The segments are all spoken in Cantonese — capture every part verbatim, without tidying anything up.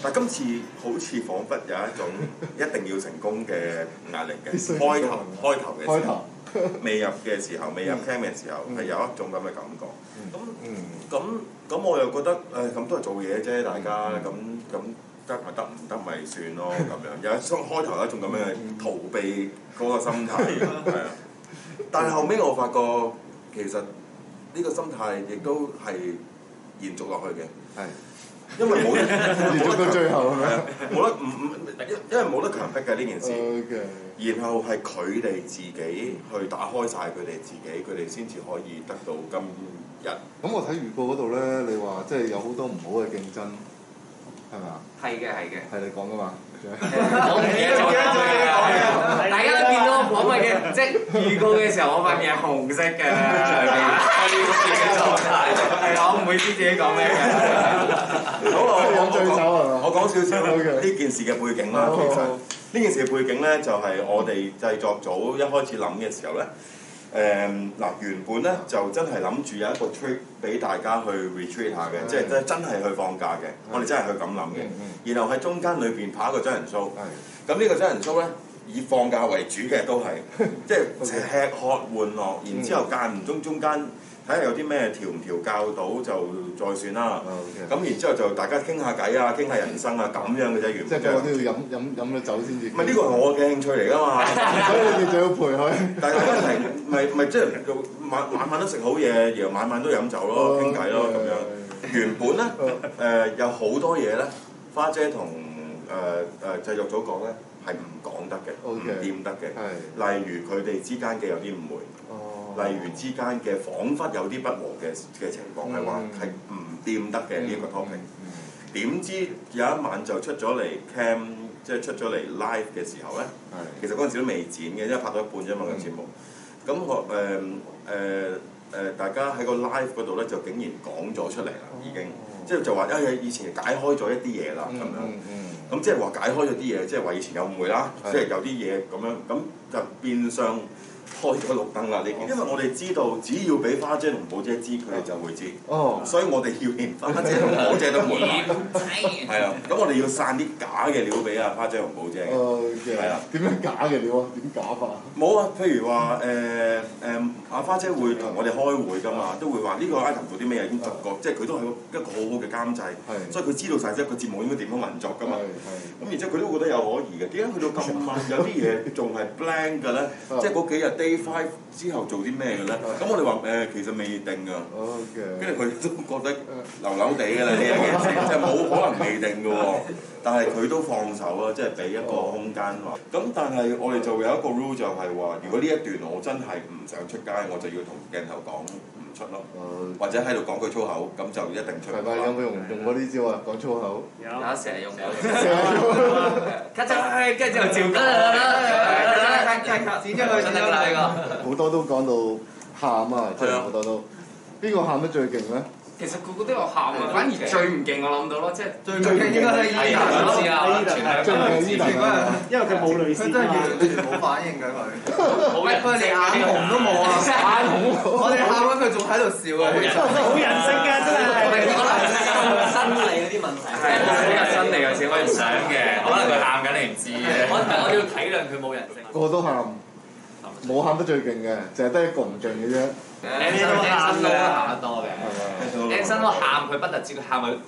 但今次好似彷彿有一種一定要成功嘅壓力嘅，開頭開頭嘅時候，未入嘅時候，未入 camp 嘅時候係有一種咁嘅感覺。咁咁咁我又覺得誒咁都係做嘢啫，大家咁咁得咪得，唔得咪算咯咁樣。有一開頭有一種咁樣嘅逃避嗰個心態，係啊。但係後尾我發覺其實呢個心態亦都係延續落去嘅。係。因為冇得延續到最後係咪？冇得唔唔，因因為冇得強迫嘅呢件事。然後係佢哋自己去打開晒佢哋自己，佢哋先至可以得到今日。 咁我睇預告嗰度咧，你話即係有好多唔好嘅競爭，係咪啊？係嘅，係嘅。係你講噶嘛？ 我唔記得咗啦，大家都見到我咪嘅，即係預告嘅時候，我塊面係紅色嘅上面，我呢個嘅狀態係啦，我唔會知自己講咩嘅。 好，我醉酒啊！我講少少呢件事嘅背景啦。其實呢件事嘅背景咧，就係我哋製作組一開始諗嘅時候咧，誒嗱原本咧就真係諗住有一個 trip 俾大家去 retreat 下嘅，即係真真係去放假嘅。我哋真係去咁諗嘅。然後喺中間裏邊拍一個真人 show。咁呢個真人 show 咧，以放假為主嘅都係，即係吃喝玩樂，然之後間唔中中間睇下有啲咩調唔調教到就再算啦。咁然之後就大家傾下偈啊，傾下人生啊，咁樣嘅啫。原本即係我都要飲飲飲咗酒先至。 唔係呢個係我嘅興趣嚟㗎嘛， 所以你就要陪佢。 但係問題咪咪即係晚晚晚都食好嘢，然後晚晚都飲酒咯，傾偈咯咁樣。原本咧誒有好多嘢咧，花姐同誒誒製作組講咧係唔講得嘅，唔掂得嘅。例如佢哋之間嘅有啲誤會，例如之間嘅彷彿有啲不和嘅嘅情況，係話係唔掂得嘅呢一個 topic。點知有一晚就出咗嚟 cam， 即係出咗嚟 live 嘅時候咧，其實嗰陣時都未剪嘅，因為拍到一半啫嘛個節目。咁我誒誒誒大家喺個 live 嗰度咧就竟然講咗出嚟啦，已經，即係就話因為以前解開咗一啲嘢啦咁樣。咁即係話解開咗啲嘢，即係話以前有誤會啦，即係有啲嘢咁樣，咁就變相開咗綠燈啦。呢件，因為我哋知道，只要俾花姐同寶姐知，佢哋就會知。哦。所以我哋要連花姐同寶姐都瞞埋。係啊，咁我哋要散啲假嘅料俾阿花姐同寶姐。哦。係啊。點樣假嘅料啊？點假法啊？冇啊，譬如話誒誒，阿花姐會同我哋開會㗎嘛，都會話呢個 item 做啲咩已經逐個，即係佢都係一個好好嘅監製，所以佢知道晒即係個節目應該點樣運作㗎嘛。咁然之後佢都覺得有可疑嘅，點解去到咁晚有啲嘢仲係 blank 嘅咧？即係嗰幾日 day five 之後做啲咩嘅咧？咁我哋話誒其實未定㗎，跟住佢都覺得流流地㗎啦呢樣嘢，即係冇可能未定嘅喎。但係佢都放手啊，即係俾一個空間話。咁但係我哋就有一個 rule 就係話，如果呢一段我真係唔想出街，我就要同鏡頭講唔出咯，或者喺度講句粗口，咁就一定出。係咪有冇用用過呢招啊？講粗口？有，有成日用嘅。成日用。咔嚓，跟住之後照講。剪咗佢，剪咗佢。好多都講到喊啊，真係好多都。邊個喊得最勁咧？ 其實個個都有喊啊，反而最唔勁我諗到咯，即係最最勁應該係伊達啦，最勁係伊達啦，因為佢冇淚腺啊，完全冇反應㗎佢，佢佢連眼紅都冇啊，眼紅，我哋喊緊佢仲喺度笑啊，好人性㗎真係，可能生理嗰啲問題，係可能生理有時可以想嘅，可能佢喊緊你唔知嘅， 我我要體諒佢冇人性， 個個都喊，冇喊得最勁嘅，淨係得一個唔勁嘅啫。 Anson 都喊得多嘅 ，Anson 都喊佢不特止，佢喊佢。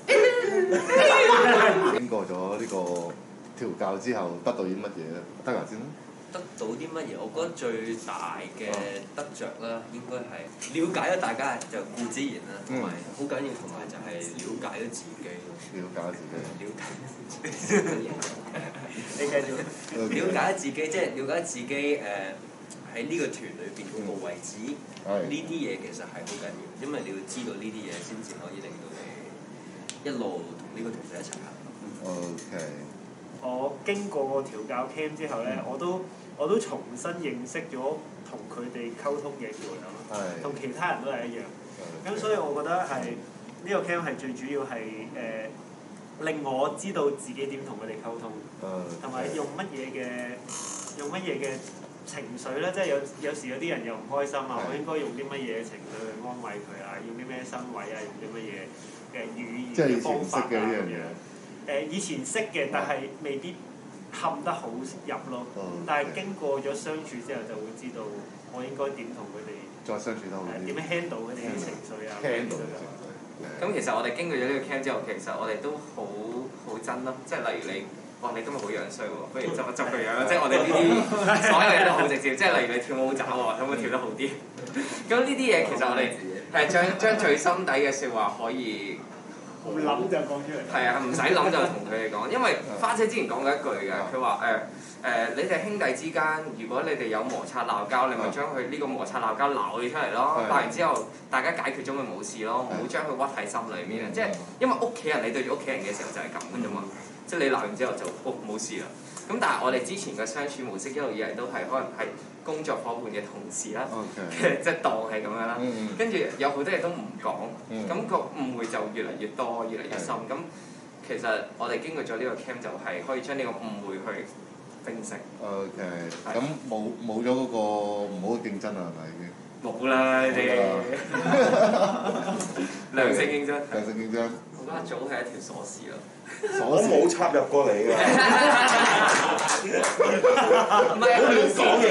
經過咗呢個調教之後，得到啲乜嘢咧？得牙先啦。 得到啲乜嘢？我覺得最大嘅得着啦，應該係了解咗大家就固之然啦，同埋好緊要，同埋就係了解咗自己咯。 了解自己。 了解自己。你繼續。了解自己，即係了解自己誒。喺呢個團裏邊嗰個位置，呢啲嘢其實係好緊要，因為你要知道呢啲嘢先至可以令到你一路同呢個團隊一齊行。 OK。 我經過個調教 camp 之後咧，我都我都重新認識咗同佢哋溝通嘅橋咯，同其他人都係一樣。咁所以我覺得係呢個 camp 係最主要係誒令我知道自己點同佢哋溝通，同埋用乜嘢嘅用乜嘢嘅情緒咧，即係有有時有啲人又唔開心啊，我應該用啲乜嘢情緒去安慰佢啊？用啲咩身位啊？用啲乜嘢嘅語言嘅方法啊？咁樣誒以前識嘅，但係未必冚得好入咯。但係經過咗相處之後，就會知道我應該點同佢哋再相處得好啲。 點樣 handle 佢哋啲情緒啊 handle 咁其實我哋經過咗呢個 camp 之後，其實我哋都好好真咯，即係例如你，哇！你今日好樣衰喎，不如執一執個樣，即係我哋呢啲所有嘢都好直接，即係例如你跳舞好渣喎，可唔可以跳得好啲？咁呢啲嘢其實我哋係將將最心底嘅説話可以唔諗就講出嚟。 係啊，唔使諗就同佢哋講，因為花姐之前講過一句嘅，佢話誒誒，你哋兄弟之間，如果你哋有摩擦鬧交，你咪將佢呢個摩擦鬧交鬧咗出嚟咯，鬧完之後大家解決咗咪冇事咯，唔好將佢屈喺心裏面啊！即係因為屋企人，你對住屋企人嘅時候就係咁嘅啫嘛，即係你鬧完之後就哦冇事啦。咁但係我哋之前嘅相處模式一路以嚟都係可能係工作伙伴嘅同事啦，即係當係咁樣啦。跟住有好多嘢都唔講，咁個誤會就越嚟越多，越嚟越深。咁其實我哋經過咗呢個 camp 就係可以將呢個誤會去冰釋。 OK，咁冇冇咗嗰個唔好嘅競爭啦，係咪已經？ 冇啦，你哋良性競爭。 良性競爭。 我覺得早係一條鎖匙咯。 我冇插入過你㗎。 唔係啊！ 講嘢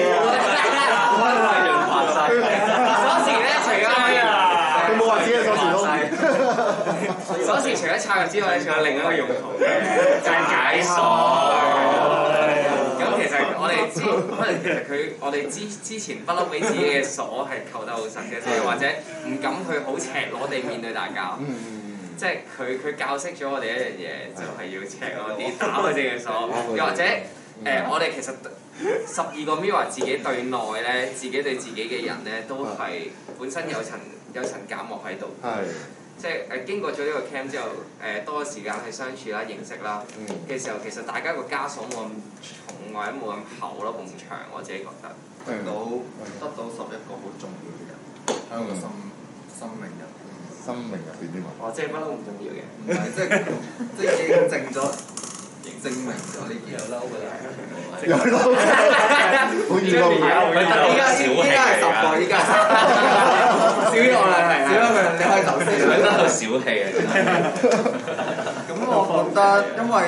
啊！ 鎖匙咧，除咗佢冇話自己鎖匙咯。 鎖匙除咗插入之外，仲有另一個用途嘅，就係解鎖。咁其實我哋知，可能其實佢我哋之之前不嬲俾自己嘅鎖係扣得好實嘅，或者唔敢去好赤裸地面對大家。即係佢佢教識咗我哋一樣嘢，就係要赤裸啲打佢哋嘅鎖，又或者誒、呃、我哋其實十二個 Mirror 自己對內咧，自己對自己嘅人咧，都係本身有層有層隔膜喺度。係。即係誒經過咗呢個 camp 之後，誒、呃、多咗時間去相處啦、認識啦嘅時候，其實大家個枷鎖冇咁重或者冇咁厚咯，咁長，我自己覺得。 得到得到十一個好重要嘅人喺我個生生命入邊。 生命入邊啲嘛？ 哦，即係不嬲唔重要嘅。 唔係，即係即係認證咗，證明咗呢件。有嬲㗎啦！ 有嬲㗎！好易嬲㗎！ 依家依家係十個，依家少咗啦，係少咗佢，你可以走先。 佢得到小氣啊！ 咁我覺得，因為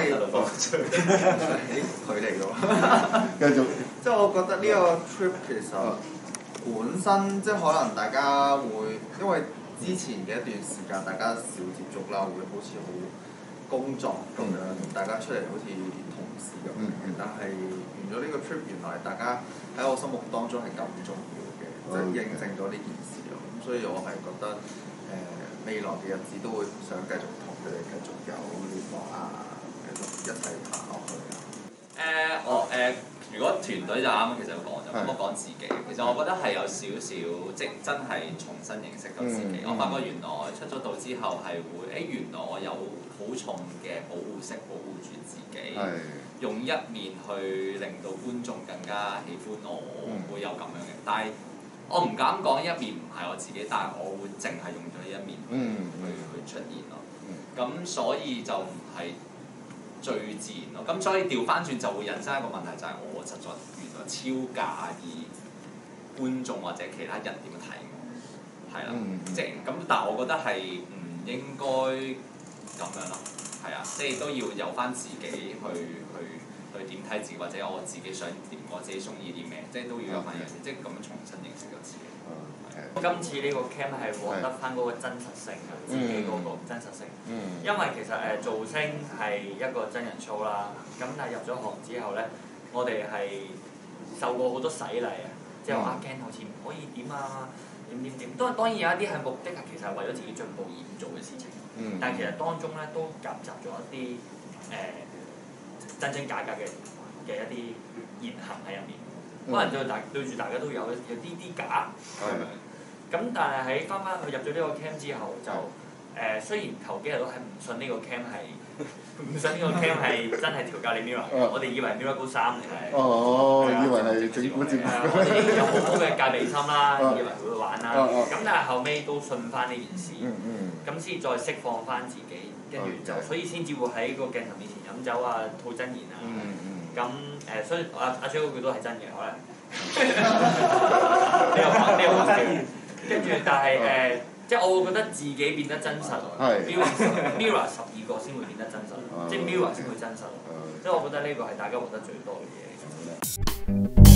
佢哋㗎喎。 繼續。 即係我覺得呢個 trip 其實本身即係可能大家會因為。之前嘅一段時間，大家少接觸啦，會好似好工作咁樣，嗯、大家出嚟好似同事咁樣。嗯、但係完咗呢個 trip，原來大家喺我心目當中係咁重要嘅，即係、嗯、認證咗呢件事咯。咁所以我係覺得誒、呃、未來嘅日子都會想繼續同佢哋繼續有聯絡啊，繼續一齊行落去啊。 誒、呃、我誒。呃如果團隊就啱啱其實講咗，咁我講自己，其實我覺得係有少少，即真係重新認識到自己。嗯、我發覺原來出咗道之後係會，誒、欸、原來我有好重嘅保護色保護住自己，是用一面去令到觀眾更加喜歡我，嗯、會有咁樣嘅。但係我唔敢講一面唔係我自己，但係我會淨係用咗呢一面去、嗯、去去出現咯。咁、嗯、所以就唔係最自然咯，咁所以調翻轉就會引申一個問題，就係、是、我實在原來超介意觀眾或者其他人點樣睇我，係啦，嗯、即係咁，但係我覺得係唔應該咁樣咯，係啊，即係都要有翻自己去去去點睇自己，或者我自己想點，我自己中意啲咩，即係都要有翻樣嘢，即係咁樣重新認識咗自己。 今次呢個 camp 係獲得翻嗰個真實性啊，自己嗰個真實性。嗯、因為其實誒、呃、造星係一個真人 show 啦，咁但係入咗行之後咧，我哋係受過好多洗禮啊，即係話阿 Ken 好似唔可以點啊，點點點。當當然有一啲係目的係其實係為咗自己進步而唔做嘅事情，嗯、但係其實當中咧都夾雜咗一啲誒、呃、真真假假嘅嘅一啲言行喺入面，嗯、可能對大對住大家都有有啲啲假。咁但係喺翻翻去入咗呢個 camp 之後，就誒、呃、雖然頭幾日都係唔信呢個 camp 係唔信呢個 camp 係真係調教你 Mirror，我哋以為 Mirror 三嚟係， 哦，以為係整蠱節目， 我哋有好好嘅戒備心啦，以為會玩啦，咁但係後尾都信翻呢件事，咁先再釋放翻自己，跟住就所以先至會喺個鏡頭面前飲酒啊、吐真言啊，咁誒所以阿阿 J 嗰句都係真嘅可能，呢個呢個真言。跟住，但係誒即係我會覺得自己變得真實，Mirror 十二個先會變得真實，即係 Mirror 先會真實。即係我覺得呢個係大家獲得最多嘅嘢。